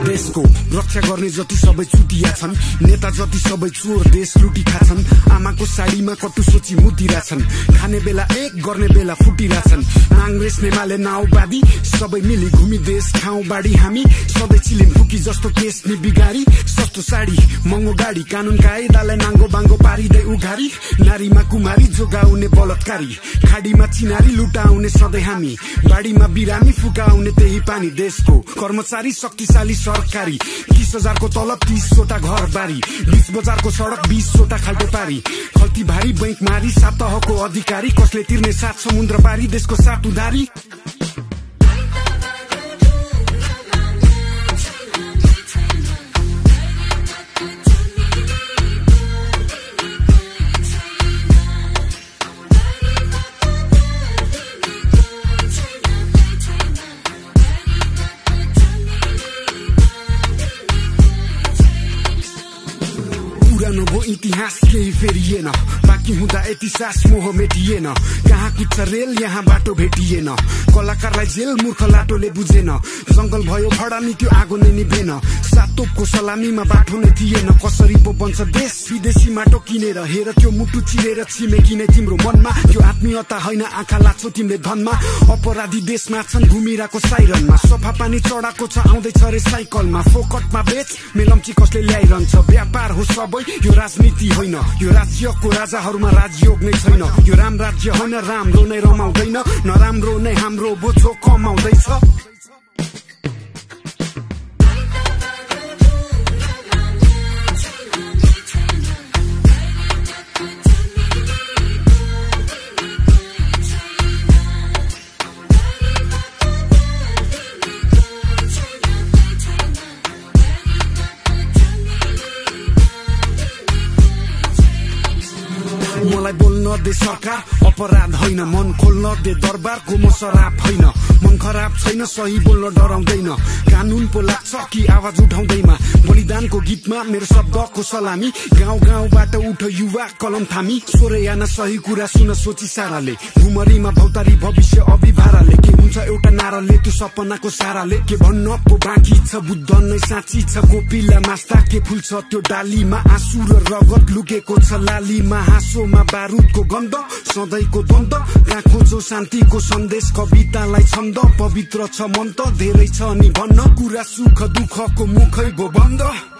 देशको रक्षा गर्ने जति सबै चुतिया छन्, नेता जति सबै चोर देश लुटी खाछन्। आमाको साडीमा कटु सोची मुतिरहेछन्, खाने बेला एक गर्ने बेला फुटिरहेछन्। कांग्रेस नेमाले नाउबादी सबै मिली घुमी देश खाउँ बाडी हामी, सधैँ चिलिम फुकी जस्तो केस नि बिगारी। सस्तो साडी महँगो गाडी कानुन कायदालाई नाङ्गो बाङ्गो पारिँदै उघारी। नारीमा कुमारी जोगाउने बलात्कारी, खाडीमा चिनारी लुटाउने सधैँ हामी, बाडीमा बिरामी फुकाउने त्यही पानी। देशको कर्मचारी शक्तिशाली सरकारी, 30,000 को तलब 30वटा घर बारी, 20 बजारको सडक 20वटा खाल्टे पारी। खल्ती भारी बैंक मारी, 7 तहको अधिकारी, कसले तिर्ने 7 समुद्र पारी देशको 7 उधारी। पुरानो भो इतिहास केही फेरिएन, बाँकी हुँदा यति सास मोह मेटिएन। कहाँ कुद्छ रेल यहाँ बाटो भेटिएन, कलाकारलाई जेल मूर्ख लाटोले बुझेन। जंगल भयो भडानी त्यो आगो नै निभेन, 7 तोपको सलामीमा बाटो नै थिएन। कसरी पो बन्छ देश विदेशी माटो किनेर, हेर त्यो मुटु चिरेर छिमेकी नै तिम्रो मनमा। त्यो आत्मीयता होइन आँखा लाग्छौ तिमीले धनमा, अपराधी देशमा छन् घुमिरहेको साइरनमा। सफा पानी चढाएको छ आउँदैछ रे साइकलमा, फोकटमा बेच मेलम्ची कसले ल्याइरहन्छ। व्यापार हो सबै यो राजनीति होइन, यो राज्यको राजाहरूमा राजयोग नै छैन। यो राम राज्य होइन, राम्रो नै रमाउँदैन, नराम्रो नै हाम्रो बोझो कमाउँदैछ। मलाई बोल्न दे सरकार, अपराध होइन। मन खोल्न दे दरबारको म शराब होइन। मन खराब छैन, सही बोल्न डराउँदैन। कानुन पो लाग्छ कि आवाज उठाउँदैमा, बलिदानको गीतमा मेरो शब्दको सलामी। गाउँ गाउँबाट उठ युवा कलम थामी, सोरेयाना सही कुरा सुन सोची साराले। घुमरीमा भौतारी भविष्य अभिभाराले, के हुन्छ एउटा नाराले त्यो सपनाको साराले। के भन्न पो बाँकी छ, बुद्ध नै साँची छ। कोपिला मास्ता के फुल्छ त्यो डालीमा, आँसु र रगत लुकेको छ लालीमा। हाँसोमा बारुदको गन्ध, सधैँको द्वन्द, कहाँ खोजो शान्तिको सन्देश। कवितालाई छन्द पवित्र छ मन त धेरै छ नि भन्न, कुरा सुख दुःखको मुखै भो बन्द।